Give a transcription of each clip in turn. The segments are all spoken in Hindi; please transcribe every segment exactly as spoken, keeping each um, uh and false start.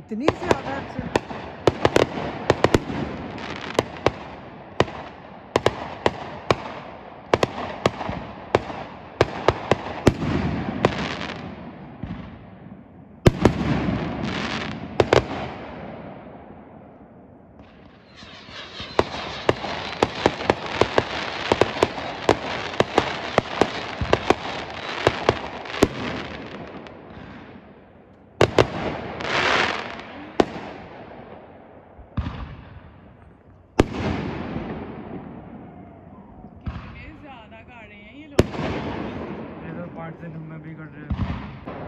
इतनी ज्यादा से ज्यादा गा रहे हैं ये लोग। ये तो पार्ट से में भी कर रहे हैं।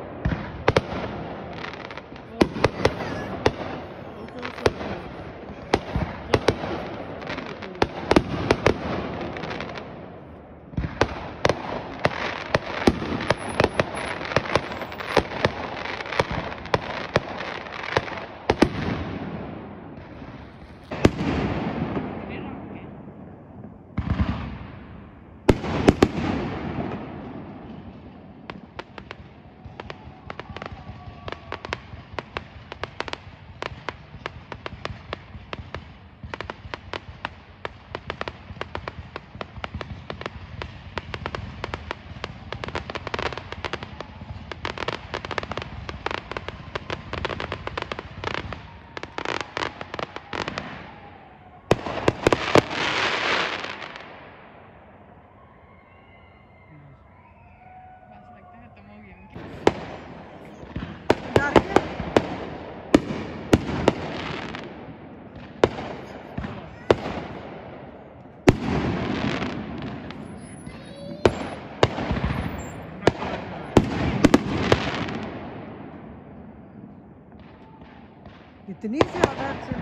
इतनी ज्यादा से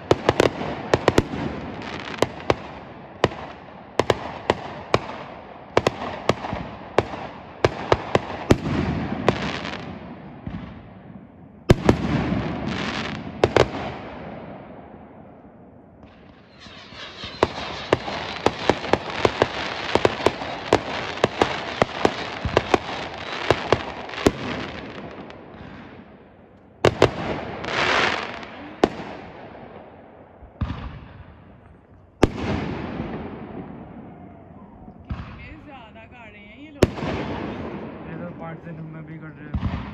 ज्यादा गा रहे हैं ये लोग। ये तो पार्ट से में भी कर रहे हैं।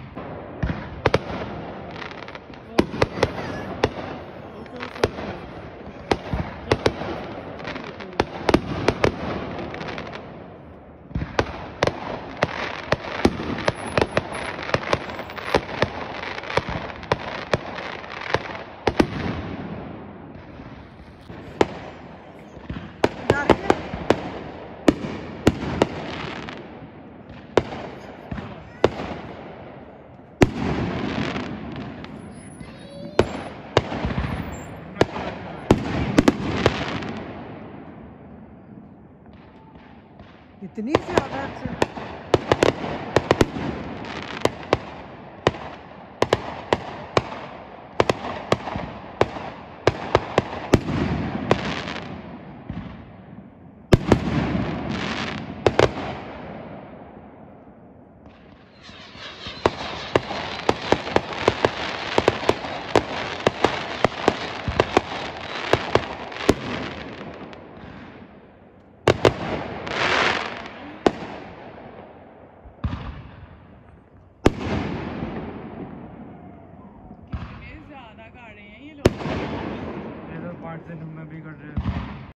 इतनी ज्यादा से ज्यादा गा रहे हैं ये लोग। ये तो पार्ट से में भी कर रहे हैं।